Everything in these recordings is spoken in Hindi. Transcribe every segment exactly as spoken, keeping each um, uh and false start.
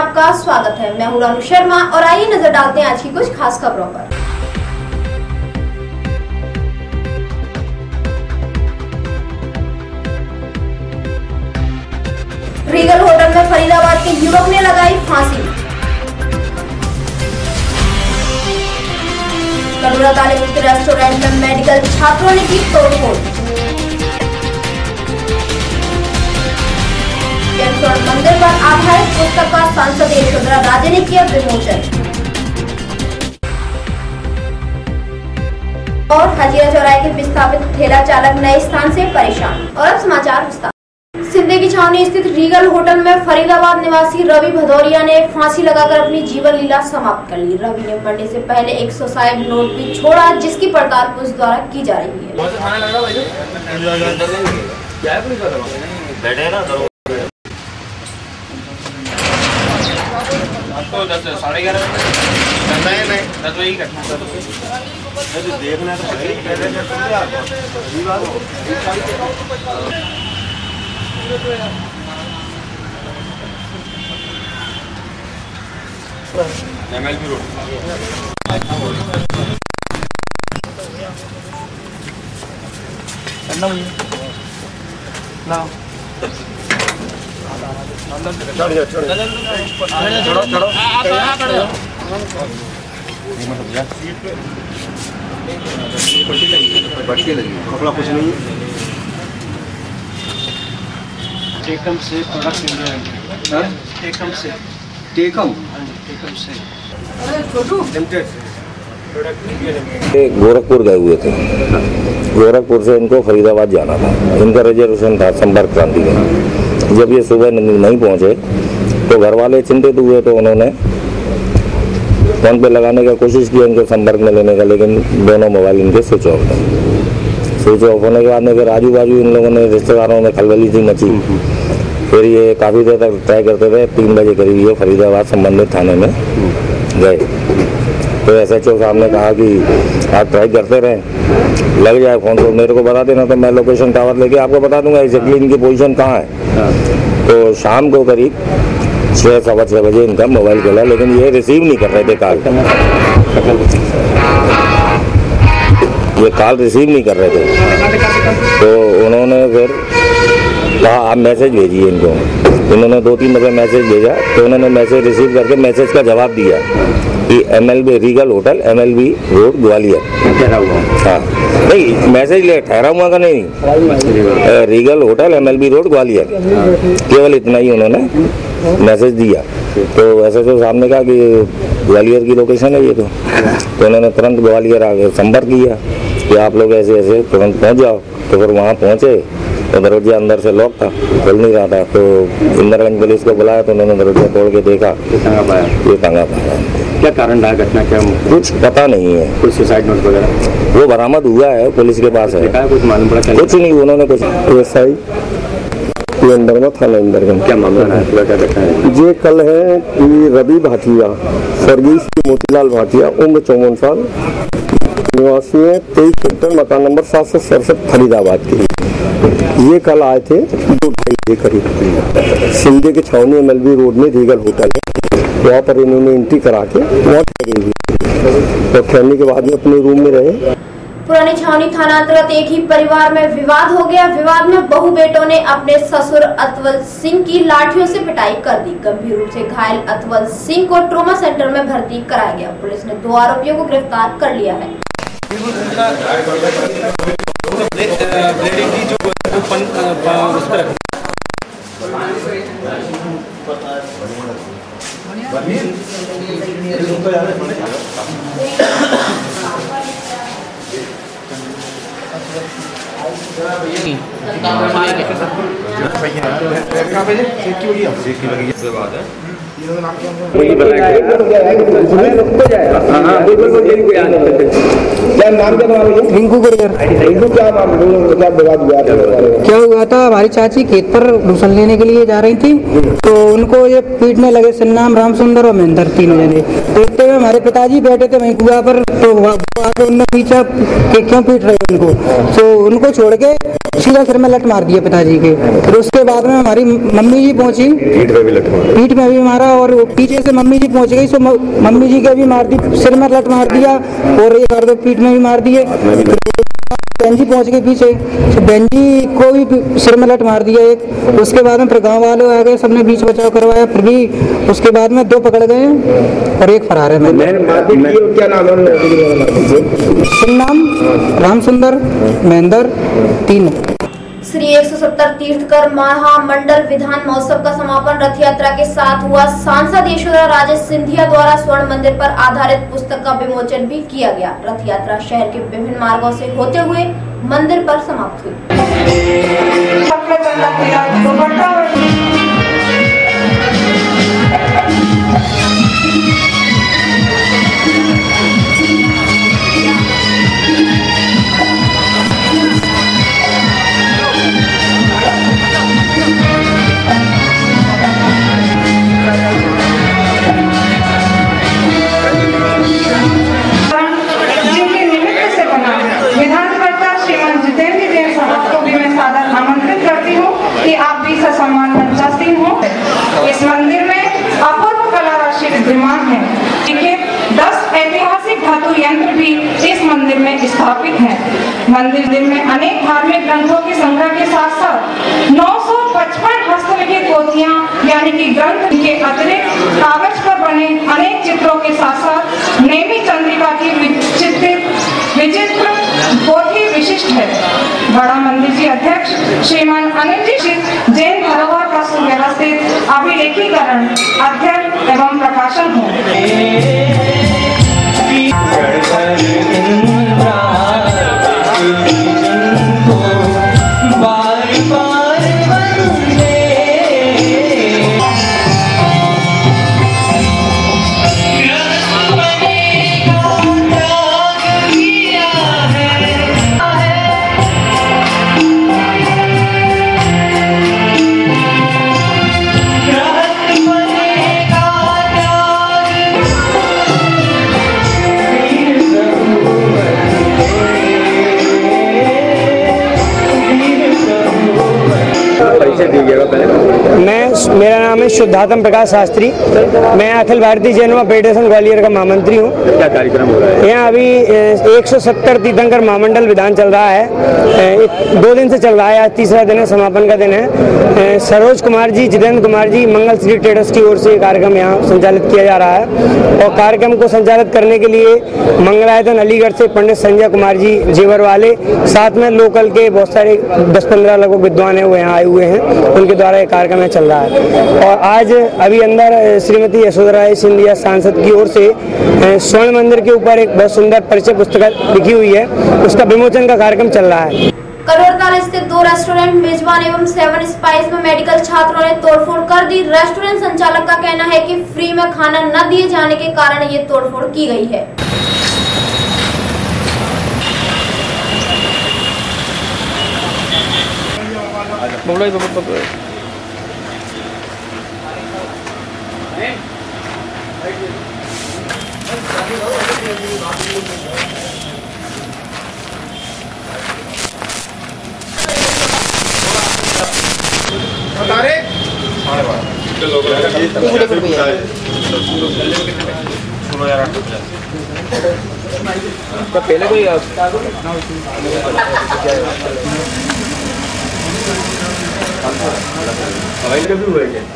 आपका स्वागत है। मैं हूं रानू शर्मा और आइए नजर डालते हैं आज की कुछ खास खबरों पर। रीगल होटल में फरीदाबाद के युवक ने लगाई फांसी। करूरा तालिब के रेस्टोरेंट में मेडिकल छात्रों ने की तोड़फोड़। मंदिर पर आधारित पुस्तक का सांसद यशोधरा राजे ने किया विमोचन। और हजीरा चौराहे के विस्थापित ठेला चालक नए स्थान से परेशान। और अब समाचार विस्तार। सिंधे की छावनी स्थित रीगल होटल में फरीदाबाद निवासी रवि भदौरिया ने फांसी लगाकर अपनी जीवन लीला समाप्त कर ली। रवि ने मरने से पहले एक सौ साइब नोट भी छोड़ा, जिसकी पड़ताल पुलिस द्वारा की जा रही है। तो दस साढ़े ग्यारह नहीं नहीं दस बजे ही कटना देखना एम एल बी रोड ना छोड़ो छोड़ो छोड़ो पट्टी लगी कपड़ा कुछ नहीं। टेकम से प्रोडक्ट इंडिया टेकम से टेकम टेकम से गोरखपुर गए हुए थे। गोरखपुर से इनको फरीदाबाद जाना था। इनका रिजर्वेशन था संपर्क क्रांति का। जब ये सुबह नहीं पहुंचे तो घर वाले चिंतित हुए, तो उन्होंने फोन पे लगाने का कोशिश किया इनको संपर्क में लेने का, लेकिन दोनों मोबाइल इनके स्विच ऑफ थे। स्विच ऑफ होने के बाद में फिर आजू बाजू इन लोगों ने रिश्तेदारों में खलबली सी मची। फिर ये काफ़ी देर तक ट्राई करते रहे। तीन बजे करीब ये फरीदाबाद संबंधित थाने में गए। तो एस एच ओ साहब ने कहा कि आप ट्राई करते रहें, लग जाए फ़ोन तो मेरे को बता देना, तो मैं लोकेशन टावर लेके आपको बता दूंगा एग्जैक्टली इनकी पोजीशन कहाँ है। तो शाम को करीब छः सवा छः बजे इनका मोबाइल खोला, लेकिन ये रिसीव नहीं कर रहे थे कॉल। ये कॉल रिसीव नहीं कर रहे थे। तो उन्होंने फिर कहा आप मैसेज भेजिए इनको। इन्होंने दो तीन दफ़े मैसेज भेजा, तो उन्होंने मैसेज रिसीव करके मैसेज का जवाब दिया कि M L B Regal hotel M L B road Gwalior. हाँ नहीं, मैसेज ले ठहरा हुआ का नहीं, Regal hotel M L B road Gwalior, केवल इतना ही उन्होंने मैसेज दिया। तो एस एच ओ साहब ने कहा कि ग्वालियर की लोकेशन है ये। तो, तो उन्होंने तुरंत ग्वालियर आगे संपर्क किया कि आप लोग ऐसे ऐसे तुरंत पहुँच जाओ। तो फिर वहाँ पहुँचे तो दरवाजा अंदर से लॉक था, खुल नहीं रहा था। तो इंदिरागंज पुलिस को बुलाया तो उन्होंने दरवाजा तोड़ के देखा, ये टंगा पाया। ये टंगा पाया। क्या कारण रहा घटना? क्या कुछ पता नहीं है। कुछ सुसाइड नोट वगैरह वो बरामद हुआ है, पुलिस के पास है। कुछ मालूम पड़ा? कुछ नहीं, उन्होंने कुछ एसआई अंदर थाना अंदर क्या मामला है? क्या घटना है? ये कल है कि रवि भाटिया स्वर्गीय श्री मोतीलाल भाटिया उम्र चौवन साल निवासी है, तेईस सेक्टर मकान नंबर सात सौ सड़सठ फरीदाबाद के। ये कल आए थे दो ढाई बजे करीब सिंधे के छावनी एम एल बी रोड में रीगल होटल है, वहाँ पर इन्होंने एंट्री करा के वहाँ ठहरी हुई। तो ठहरने के बाद में अपने रूम में रहे। पुरानी छावनी थाना अंतर्गत एक ही परिवार में विवाद हो गया। विवाद में बहू बेटों ने अपने ससुर अतवल सिंह की लाठियों से पिटाई कर दी। गंभीर रूप से घायल अतवल सिंह को ट्रॉमा सेंटर में भर्ती कराया गया। पुलिस ने दो आरोपियों को गिरफ्तार कर लिया है। क्या हुआ था, हमारी चाची खेत पर भूसल लेने के लिए जा रही थी, तो उनको ये पीटने लगे सन्नाम, राम सुंदर और महेंद्र, तीनों जने। तो इतने में हमारे पिताजी बैठे थे वहीं कुआ पर, तो उन्होंने पूछा कि क्यों पीट रहे उनको, तो उनको छोड़ के सीधा सिर में लट मार दिया पिताजी के। फिर उसके बाद में हमारी मम्मी जी पहुंची, पीठ में भी मारा और पीछे से मम्मी जी पहुंच गई, सो मम्मी जी के भी मार दी, सिर में लट मार दिया और एक बार पीठ में भी मार दिए। बहन जी पहुंच गई पीछे, तो बहन जी को भी सिर में लट मार दिया एक। उसके बाद में फिर गाँव वाले आ गए, सबने बीच बचाव करवाया, फिर भी उसके बाद में दो पकड़ गए और एक फरार है। क्या नाम है? नाम राम सुंदर, महेंद्र, तीन। श्री एक सौ सत्तर तीर्थकर महामंडल विधान महोत्सव का समापन रथ यात्रा के साथ हुआ। सांसद यशोधरा राजे सिंधिया द्वारा स्वर्ण मंदिर पर आधारित पुस्तक का विमोचन भी किया गया। रथ यात्रा शहर के विभिन्न मार्गों से होते हुए मंदिर पर समाप्त हुई। इस मंदिर में अपूर्व कला राशि विद्यमान है। देखिए, दस ऐतिहासिक धातु यंत्र भी इस मंदिर में स्थापित हैं। मंदिर में अनेक धार्मिक ग्रंथों के संग्रह के साथ साथ नौ सौ पचपन हस्तलिखित पोथियां यानी कि ग्रंथ के अतिरिक्त कागज पर बने अनेक चित्रों के साथ साथ नेमी चंद्रिका की विचित्र पोथी विशिष्ट है। बड़ा मंदिर जी अध्यक्ष श्रीमान अनिल जी जैन धरोहर का सुव्यवस्थित अभिलेखीकरण, अध्ययन एवं प्रकाशन हो। मैं मेरा नाम है शुद्धात्म प्रकाश शास्त्री। मैं अखिल भारतीय जैन फेडरेशन ग्वालियर का महामंत्री हूँ। क्या कार्यक्रम हो रहा है यहाँ? अभी एक सौ सत्तर तीर्थंकर महामंडल विधान चल रहा है, दो दिन से चल रहा है, आज तीसरा दिन है, समापन का दिन है। सरोज कुमार जी, जितेंद्र कुमार जी, मंगल श्री ट्रेडर्स की ओर से कार्यक्रम यहाँ संचालित किया जा रहा है और कार्यक्रम को संचालित करने के लिए मंगलायतन अलीगढ़ से पंडित संजय कुमार जी जेवर वाले, साथ में लोकल के बहुत सारे दस पंद्रह लगभग विद्वान हैं वो यहाँ आए हुए हैं, उनके द्वारा ये कार्यक्रम चल रहा है। और आज अभी अंदर श्रीमती यशोधरा सिंधिया सांसद की ओर से स्वर्ण मंदिर के ऊपर एक बहुत सुंदर परिचय पुस्तक लिखी हुई है, उसका विमोचन का कार्यक्रम चल रहा है। करोड़ताल स्थित दो रेस्टोरेंट मेजबान एवं सेवन स्पाइस में मेडिकल छात्रों ने तोड़फोड़ कर दी। रेस्टोरेंट संचालक का कहना है कि फ्री में खाना न दिए जाने के कारण ये तोड़फोड़ की गई है। पहले कोई हवाई कभी हुआ क्या?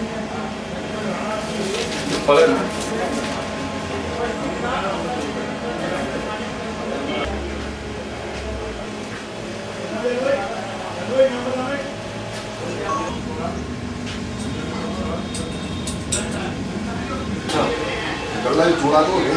गला चूड़ा दोगे?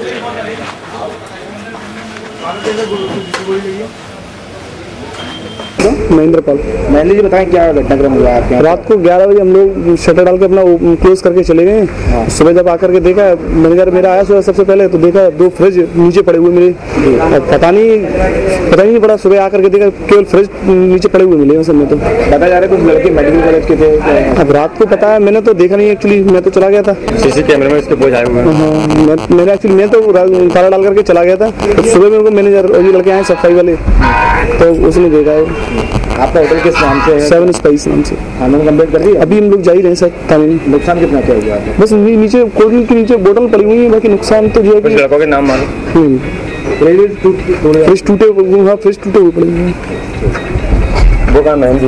कैसे महेंद्र पाल। महेंद्र जी बताएं क्या घटनाक्रम हुआ आपके यहाँ? रात को ग्यारह बजे हम लोग शटर डाल के अपना क्लोज करके चले गए। हाँ। सुबह जब आकर के देखा मैनेजर मेरा आया सुबह सबसे पहले, तो देखा दो फ्रिज नीचे पड़े हुए मिले। पता नहीं पता ही नहीं पड़ा, सुबह आकर के देखा केवल फ्रिज नीचे पड़े हुए मिले सब में। तो बता जा रहे कुछ लड़के मेडिकल कॉलेज के थे। अब रात को पता है, मैंने तो देखा नहीं एक्चुअली, मैं तो चला गया था। सीसी कैमरे में इसके बोझ आए हुए हैं। मैंने एक्चुअली मैं तो ताला डाल करके चला गया था। तो सुबह में उनको मैनेजर और ये लड़के आए सफाई वाले, तो उसने देखा है। आपका होटल किस नाम से है? सेवन स्पाइस नाम से। थाने में कंप्लेंट कर दी? अभी हम लोग जा ही रहे हैं सर थाने में। नुकसान कितना क्या हुआ? बस नीचे कोल्ड ड्रिंक के नीचे बोतल पड़ी हुई है, बाकी नुकसान तो जो है लड़कों के नाम मालूम, फ्रिज टूटे हाँ फ्रिज टूटे हुए पड़े हुए हैं। वो काम है जी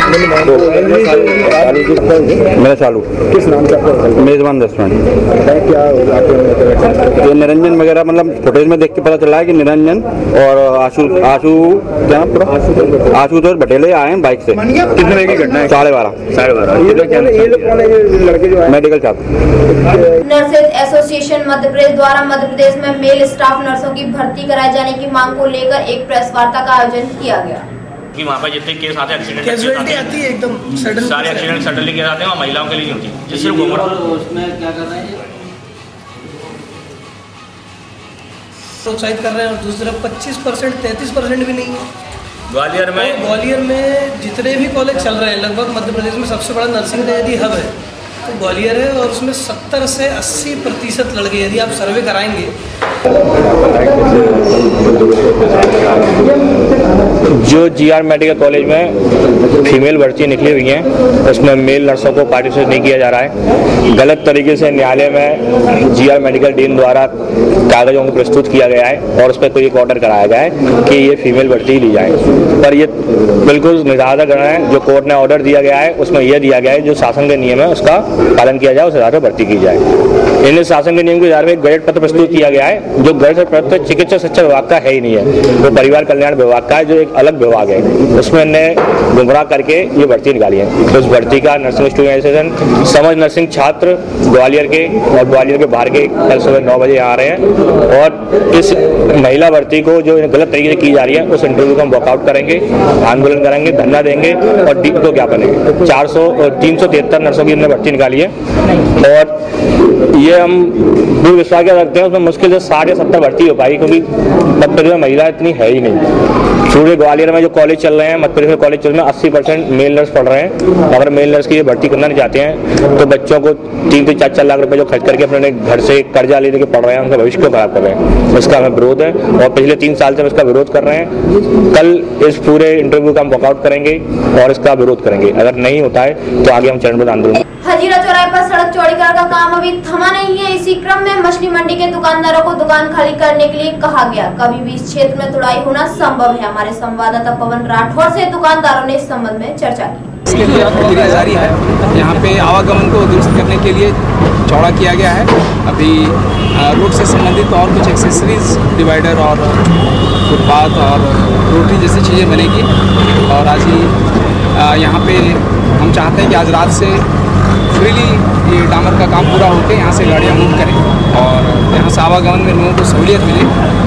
मेरा चालू। किस नाम से आपका? मेजबान रेस्टोरेंट। क्या ये निरंजन वगैरह, मतलब फुटेज में देख के पता चला है कि निरंजन और आशु आशु क्या पूरा आशुतोष बटेले आए हैं बाइक से। कितने बजे की घटना है? साढ़े बारह साढ़े बारह ये लोग कौन है? ये लोग कौन है? ये लड़के जो है मेडिकल छात्र। नर्सेज एसोसिएशन मध्य प्रदेश द्वारा मध्य प्रदेश में मेल स्टाफ नर्सों की भर्ती कराए जाने की मांग को लेकर एक प्रेस वार्ता का आयोजन किया गया। कि वहाँ पर जितने केस आते हैं एक्सीडेंट कैजुअलिटी आती है एकदम सडन, सारे एक्सीडेंट सडनली केस आते हैं, और महिलाओं के लिए नहीं होती, जिससे उसमें क्या कर रहे हैं प्रोत्साहित कर रहे हैं। और दूसरा पच्चीस परसेंट तैंतीस परसेंट भी नहीं है ग्वालियर में। ग्वालियर में जितने भी कॉलेज चल रहे हैं लगभग मध्य प्रदेश में सबसे बड़ा नर्सिंग का यदि हब है तो ग्वालियर है, और उसमें सत्तर से अस्सी प्रतिशत लड़के, यदि आप सर्वे कराएंगे। जो जीआर मेडिकल कॉलेज में फीमेल भर्ती निकली हुई हैं, उसमें मेल नर्सों को पार्टिसिपेट नहीं किया जा रहा है। गलत तरीके से न्यायालय में जीआर मेडिकल डीन द्वारा कागजों को प्रस्तुत किया गया है और उस पर कोई एक ऑर्डर कराया गया है कि ये फीमेल भर्ती ली जाए, पर ये बिल्कुल निराधार है। जो कोर्ट ने ऑर्डर दिया गया है उसमें यह दिया गया है जो शासन के नियम है उसका पालन किया जाए, उस आधार पर भर्ती की जाए। इन शासन के नियम के आधार में एक गैजेट पत्र प्रस्तुत किया गया है जो गैजेट पत्र चिकित्सा शिक्षा विभाग का है ही नहीं है, वो परिवार कल्याण विभाग का है जो एक अलग विभाग है। उसमें इन्हें गुमराह करके ये भर्ती निकाली है। तो इस भर्ती का नर्सिंग स्टूडेंट एसोसिएशन समझ नर्सिंग छात्र ग्वालियर के और ग्वालियर के बाहर के कल सुबह नौ बजे आ रहे हैं, और इस महिला भर्ती को जो गलत तरीके से की जा रही है उस इंटरव्यू को हम वॉकआउट करेंगे, आंदोलन करेंगे, धरना देंगे और डी को ज्ञापन देंगे। चार सौ और तीन सौ तिहत्तर नर्सों की इन्होंने भर्ती निकाली है, और ये हम दूर विश्वास क्या रखते हैं उसमें मुश्किल से साठ या सत्तर भर्ती हो पाएगी, क्योंकि मध्य प्रदेश में महिला इतनी है ही नहीं। पूरे ग्वालियर में जो कॉलेज चल रहे हैं, मध्य प्रदेश में कॉलेज चल रहे हैं, अस्सी परसेंट मेल नर्स पढ़ रहे हैं। अगर मेल नर्स की भर्ती करना नहीं चाहते हैं तो बच्चों को तीन से चार चार लाख रुपए जो खर्च करके अपने घर से कर्जा लेने के पढ़ रहे हैं, उनका भविष्य को खराब कर रहे हैं। उसका हमें विरोध है और पिछले तीन साल से हम इसका विरोध कर रहे हैं। कल इस पूरे इंटरव्यू का हम वॉकआउट करेंगे और इसका विरोध करेंगे। अगर नहीं होता है तो आगे हम चरणबद्ध आंदोलन। हजीरा चौराहे पर सड़क चौड़ीकरण का काम अभी थमा नहीं है। इसी क्रम में मछली मंडी के दुकानदारों को दुकान खाली करने के लिए कहा गया। कभी भी इस क्षेत्र में तुड़ाई होना संभव है। हमारे संवाददाता पवन राठौर से दुकानदारों ने इस संबंध में चर्चा की। इसके लिए प्रक्रिया जारी है। यहाँ पे आवागमन को दुरुस्त करने के लिए चौड़ा किया गया है। अभी रोड से संबंधित और कुछ एक्सेसरीज, डिवाइडर और फुटपाथ और रोटरी जैसी चीज़ें बनेगी। और आज ही यहाँ पे हम चाहते हैं कि आज रात से फ्रीली ये डामर का काम पूरा होकर यहाँ से गाड़ियाँ मूव करें और यहाँ से आवागमन में लोगों को सहूलियत मिले,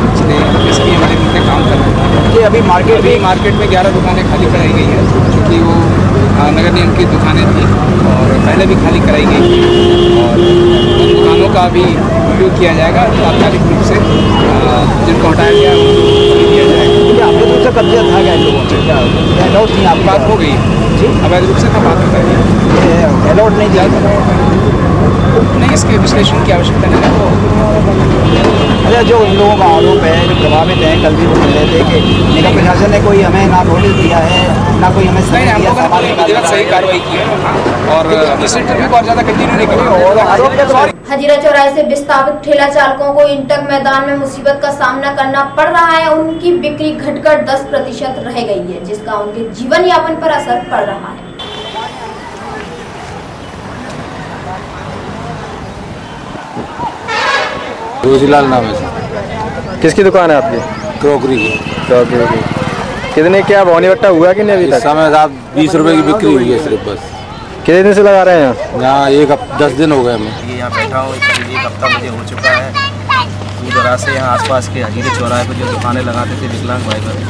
इसलिए हमारे मिलकर काम कर रहे हैं। ये अभी मार्केट अभी मार्केट में ग्यारह दुकानें खाली कराई गई हैं, क्योंकि वो नगर निगम की दुकानें थी और पहले भी खाली कराई गई थी, और उन दुकानों का भी उपयोग किया जाएगा। तात्कालिक रूप से जिनको हटाया गया उनको किया जाएगा। आपके रूप से कब्जा था क्या इन लोगों से? आपकी बात हो गई अवैध रूप से था, बात कर अलॉट नहीं दिया नहीं, इसके विश्लेषण की आवश्यकता नहीं है। अच्छा, जो इन लोगों का आरोप है, जो प्रभावित है, कल भी वो मिल रहे थे कि निगम प्रशासन ने कोई हमें ना नोटिस दिया है ना कोई हमें नहीं, हम लोगों ने सही कार्रवाई की है और इस इंटरव्यू को और ज़्यादा कंटिन्यू नहीं करेंगे। हजीरा चौराहे से विस्थापित ठेला चालकों को इंटक मैदान में मुसीबत का सामना करना पड़ रहा है। उनकी बिक्री घटकर दस प्रतिशत रह गई है, जिसका उनके जीवन यापन पर असर पड़ रहा है। रोजीलाल नाम है सर। किसकी दुकान है आपकी? क्रॉकरी की। क्रॉकरी की। कितने क्या भवानी बट्टा हुआ कि नहीं अभी तक? इस समय साहब बीस रुपए की बिक्री हुई है सिर्फ बस। कितने दिन से लगा रहे हैं यहाँ? यहाँ एक दस दिन हो गए हमें। ये यहाँ बैठा हूँ करीब एक हफ्ता मुझे हो चुका है। दूर दराज से यहाँ आसपास के हजीरे चौराहे पर जो दुकानें लगाते थे विकलांग भाई बहन,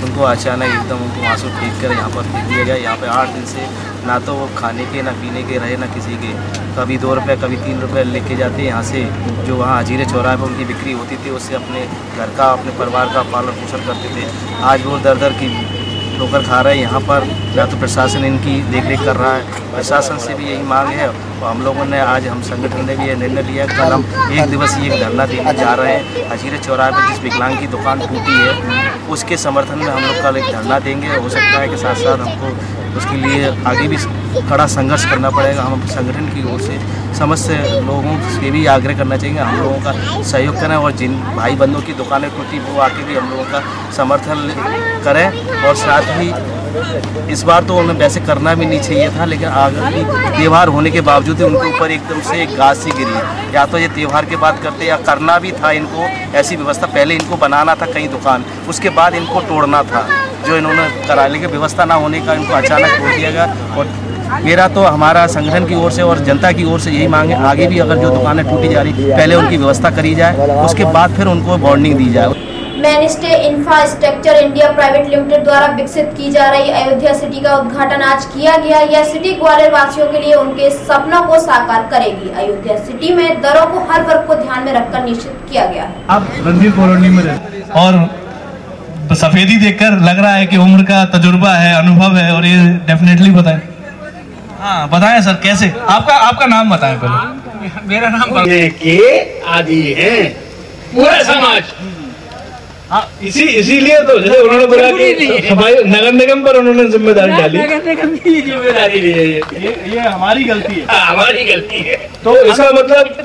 उनको अचानक एकदम उनको आंसू फेंक कर यहाँ पर फेंक दिया गया। यहाँ पे आठ दिन से ना तो वो खाने के ना पीने के रहे ना किसी के, कभी दो रुपये कभी तीन रुपये लेके जाते यहाँ से, जो वहाँ हजीरे चौराहे पर उनकी बिक्री होती थी उससे अपने घर का अपने परिवार का पालन पोषण करते थे। आज वो दर दर की ठोकर खा रहे हैं यहाँ पर, ना तो प्रशासन इनकी देख रेख कर रहा है। प्रशासन से भी यही मांग है और हम लोगों ने आज हम संगठन ने भी ये निर्णय लिया, कल हम एक दिवसीय एक धरना देने जा रहे हैं हजीरे चौराहे पर जिस विकलांग की दुकान टूटी है उसके समर्थन में हम लोग कल एक धरना देंगे। हो सकता है कि साथ साथ हमको उसके लिए आगे भी कड़ा संघर्ष करना पड़ेगा। हम संगठन की ओर से समस्त लोगों से भी आग्रह करना चाहिए हम लोगों का सहयोग करें और जिन भाई बंधुओं की दुकानें टूटी वो आके भी हम लोगों का समर्थन करें। और साथ ही इस बार तो उन्हें वैसे करना भी नहीं चाहिए था, लेकिन आगे त्यौहार होने के बावजूद उनके ऊपर एकदम से एक गाज सी गिरी। या तो ये त्यौहार के बाद करते या करना भी था इनको ऐसी व्यवस्था, पहले इनको बनाना था कई दुकान, उसके बाद इनको तोड़ना था, जो इन्होंने करा। लेकिन व्यवस्था ना होने का इनको अचानक तोड़ दिया गया। और मेरा तो हमारा संगठन की ओर से और जनता की ओर से यही मांग है, आगे भी अगर जो दुकानें टूटी जा रही पहले उनकी व्यवस्था करी जाए, उसके बाद फिर उनको वार्निंग दी जाए। Mainstay infrastructure India private limited द्वारा विकसित की जा रही अयोध्या सिटी का उद्घाटन आज किया गया। यह सिटी ग्वालियर वासियों के लिए उनके सपनों को साकार करेगी। अयोध्या सिटी में दरों को हर वर्ग को ध्यान में रखकर निश्चित किया गया है। आप रणधीर कॉलोनी में रहते और सफेदी देखकर लग रहा है कि उम्र का तजुर्बा है, अनुभव है, और ये डेफिनेटली बताएं। हाँ बताएं सर, कैसे? आपका आपका नाम बताएं पहले। मेरा नाम के आदि है पूरा समाज। हाँ, इसी इसीलिए तो जैसे उन्होंने बोला कि सफाई नगर निगम पर उन्होंने जिम्मेदारी डाली, नगर निगम की जिम्मेदारी ली है, ये ये हमारी गलती है। हाँ, हमारी गलती है। तो इसका मतलब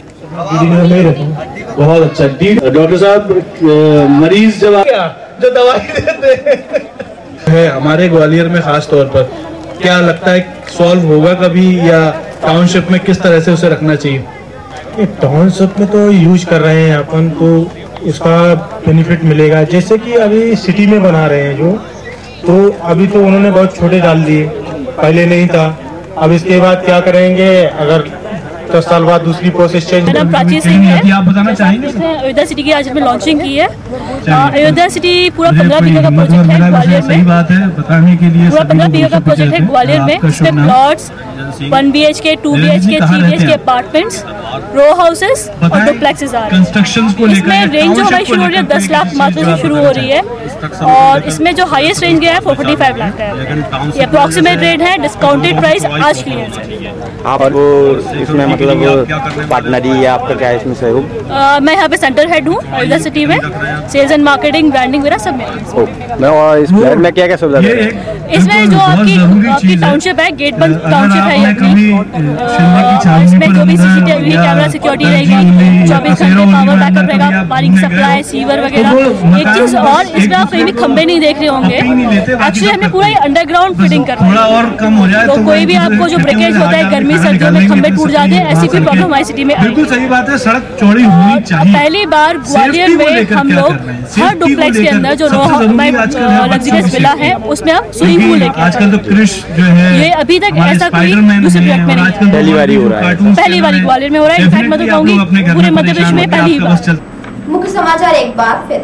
बहुत अच्छा। डॉक्टर साहब मरीज जब जो दवाई देते हैं हमारे ग्वालियर में खास तौर पर, क्या लगता है सॉल्व होगा कभी, या टाउनशिप में किस तरह से उसे रखना चाहिए? टाउनशिप में तो यूज कर रहे हैं अपन, तो उसका बेनिफिट मिलेगा। जैसे कि अभी सिटी में बना रहे हैं जो, तो अभी तो उन्होंने बहुत छोटे डाल दिए, पहले नहीं था। अब इसके बाद क्या करेंगे अगर दस साल बाद दूसरी प्रोसेस चेंज? मेरा प्राची सिंह है, आप बताना चाहेंगे? अयोध्या सिटी की आज हमने लॉन्चिंग की है। अयोध्या सिटी पूरा पंद्रह बीघा का प्रोजेक्ट है ग्वालियर में। सही बात है बताने के लिए। पूरा पंद्रह बीघा का प्रोजेक्ट है ग्वालियर में, इसमें plots one B H K, two B H K, three B H K apartments, row houses और डुप्लेक्सेस आ रहे हैं। इसमें रेंज जो हमारी शुरू हो रही है दस लाख मात्र से शुरू हो रही है, और इसमें जो हाईएस्ट रेंज गया है फोर फोर्टी फाइव लाख का है। ये अप्रोक्सीमेट रेट है, डिस्काउंटेड प्राइस आज क्लियर है। आपको इसमें मतलब पार्टनरी या आपका क्या है इसमें सहयोग? मैं यहाँ पे सेंटर हेड हूँ अयोध्या सिटी में, सेल्स एंड मार्केटिंग, ब्रांडिंग वगैरह सब में। मैं और इस फ्लैट में क्या क्या सुविधा है? इसमें जो आपकी आपकी टाउनशिप है, गेट बंद टाउनशिप है अपनी, इसमें जो भी सीसीटीवी कैमरा सिक्योरिटी रहेगी, चौबीस घंटे पावर बैकअप रहेगा, पानी की सप्लाई, सीवर वगैरह। एक चीज और, इसमें आप कहीं भी खंबे नहीं देख रहे होंगे, एक्चुअली हमने पूरा अंडरग्राउंड फिटिंग कर रहा है, तो कोई भी आपको जो ब्रेकेज होता है गर्मी सर्दियों में खंबे टूट जाते हैं, ऐसी कोई प्रॉब्लम हमारी सिटी में बिल्कुल सही बात है। सड़क चौड़ी होनी चाहिए। पहली बार ग्वालियर में हम लोग हर डुप्लेक्स के अंदर जो लग्जरियस विला है उसमें आप स्विमिंग पूल लेके आजकल तो क्रिश जो है, ये अभी तक ऐसा कोई दूसरे प्रोजेक्ट में नहीं, पहली बार हो रहा है। पहली बार ग्वालियर में हो रहा है। इनफैक्ट मैं तो कहूँगी पूरे मध्य प्रदेश में पहली बार। मुख्य समाचार एक बार फिर।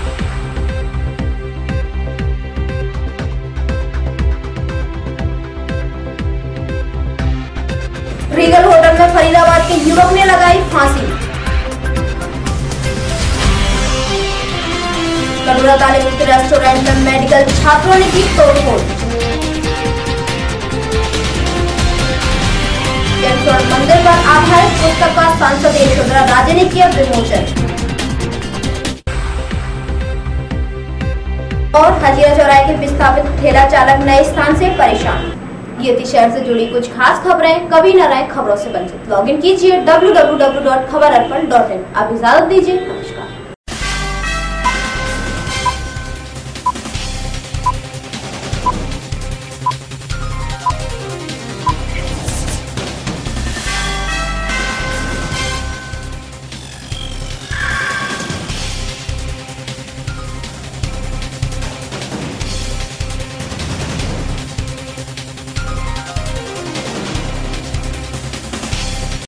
रीगल होटल में फरीदाबाद के युवक ने लगाई फांसी। कटोरा ताले में रेस्टोरेंट में मेडिकल छात्रों ने की तोड़फोड़। मंदिर पर आधारित पुस्तक का सांसद यशोधरा राजे ने किया विमोचन। और हजीरा चौराहे के विस्थापित ठेला चालक नए स्थान से परेशान। ये थी शहर से जुड़ी कुछ खास खबरें। कभी न रहे खबरों से वंचित। लॉगिन कीजिए डब्ल्यू डब्ल्यू डब्ल्यू डॉट खबर अर्पण डॉट इन। आप इजाजत दीजिए।